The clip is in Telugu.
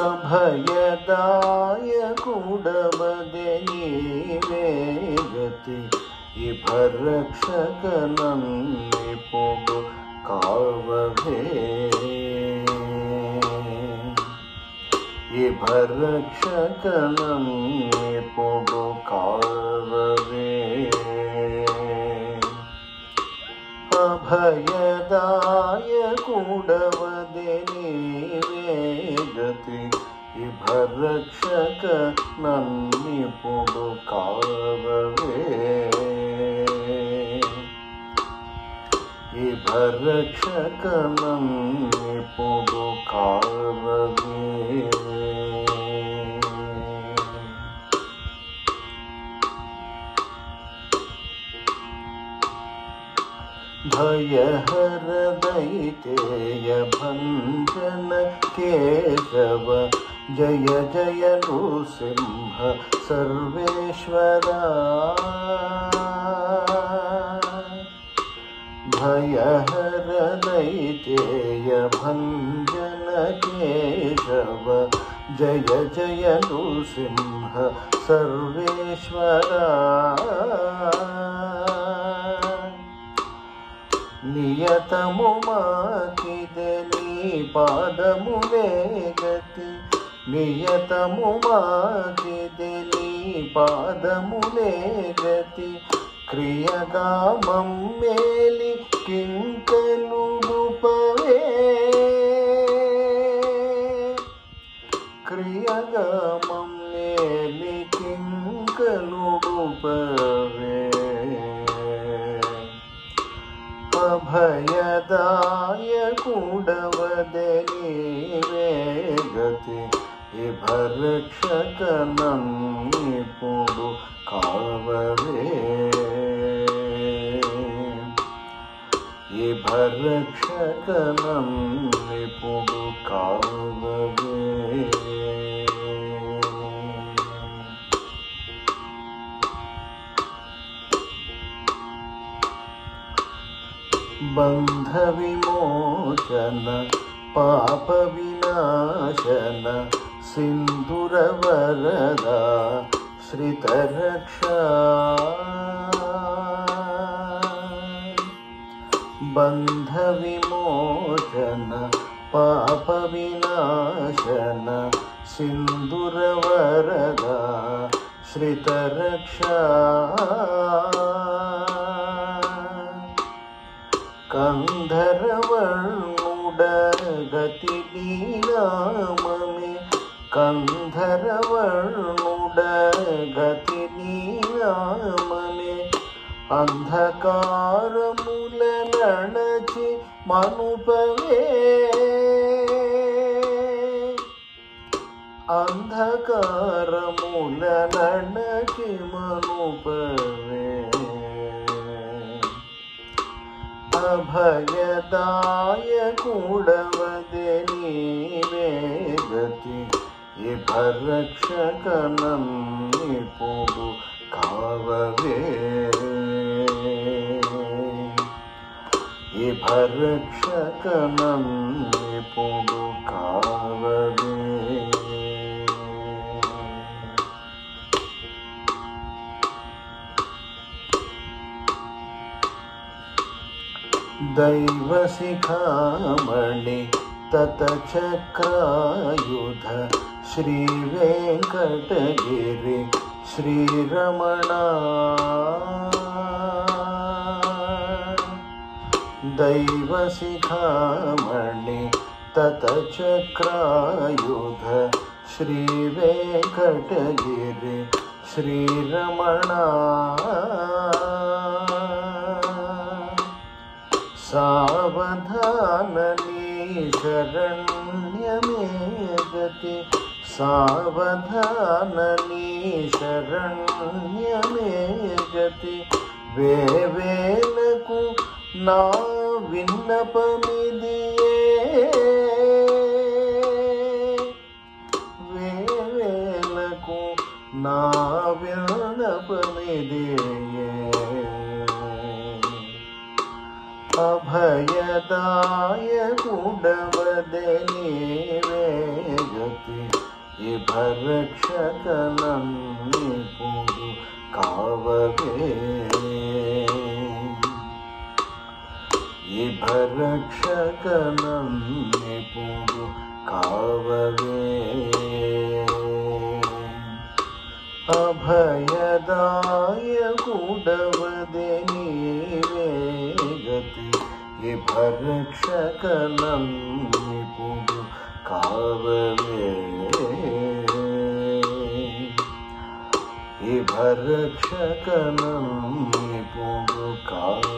ಅಭಯದಾಯಕುಡಬದೆ ನೀವೇ ಗತಿ ಇಭರಕ್ಷಕ ನನ್ನಿಪುಡು ಕಾವವೇ ಇಭರಕ್ಷಕ ನನ್ನಿಪುಡು ಕಾವವೇ ಅಭಯದಾಯಕುಡಬದೆ ನೀವೇ ಗತಿ ಇಭರಕ್ಷಕ ನನ್ನಿಪುಡು ಕಾವವೇ ಇಭರಕ್ಷಕ ನನ್ನಿಪುಡು ಕಾವವೇ ಭಯಹರ ದೈತ್ಯೇಯ ಭಂಜನ ಕೇಶವ ಜಯ ಜಯ ನೃಸಿಂಹ ಸರ್ವೇಶ್ವರ ಭಯಹರ ದೈತ್ಯೇಯ ಭಂಜನ ಕೇಶವ ಜಯ ಜಯ ನೃಸಿಂಹ ಸರ್ವೇಶ್ವರ నియతము మాకిదే నీ పాదములే గతి నియతము మాకిదే నీ పాదములే గతి క్రియగా మమ్మేలి కింకలుడుపవే క్రియగా మమ్మేలి కింకలుడుపవే ಅಭಯದಾಯಕುಡಬದೆ ನೀವೇ ಗತಿ ಇಭರಕ್ಷಕ ನನ್ನಿಪುಡು ಕಾವವೇ ಇಭರಕ್ಷಕ ನನ್ನಿಪುಡು ಕಾವವೇ ಬಂಧ ವಿಮೋಚನ ಪಾಪ ವಿನಾಶನ ಸಿಂಧುರ ವರದ ಶ್ರಿತರಕ್ಷಾ ಬಂಧ ವಿಮೋಚನ ಪಾಪ ವಿನಾಶನ ಸಿಂಧುರ ವರದ ಶ್ರಿತರಕ್ಷಾ ಕಂಧರವರ್ಣುಡ ಗತಿ ನೀನಾಮಮೆ ಕಂಧರವರ್ಣುಡ ಗತಿ ನೀನಾಮಮೆ ಅಂಧಕಾರ ಮೂಲ ನಣಚಿ ಮನುಪವೇ ಅಂಧಕಾರ ಮೂಲ ನಣಚಿ ಮನುಪವೇ ಅಭಯದಾಯಕುಡಬದೆ ನೀವೇ ಗತಿ ಇಭರಕ್ಷಕ ನನ್ನಿಪುಡು ಕಾವವೇ ಇಭರಕ್ಷಕ ನನ್ನಿಪುಡು ಕಾವವೇ ದೈವ ಶಿಖಾಮಣಿ ತತಚಕ್ರಾಯುಧ ಶ್ರೀ ವೆಂಕಟಗಿರಿ ಶ್ರೀರಮಣ ದೈವ ಶಿಖಾಮಣಿ ತತಚಕ್ರಾಯುಧ ಶ್ರೀ ವೆಂಕಟಗಿರಿ ಶ್ರೀರಮಣ ಸಾವಧಾನ ನೀ ಶರಣ್ಯ ಮೇ ಗತಿ ಸಾವಧಾನ ನೀ ಶರಣ್ಯ ಮೇ ಗತಿ వేవేలకు నా విన్నపమిదియే వేవేలకు నా విన్నపమిదియే అభయదాయకుడవదే నీవే గతి ఇభరక్షకనన్నిపుడు కావవే ఇభరక్షకనన్నిపుడు కావవే అభయదాయకుడవదే నీవే గతి ఇభరక్షకనన్నిపుడు కావవే ఇభరక్షకనన్నిపుడు కావవే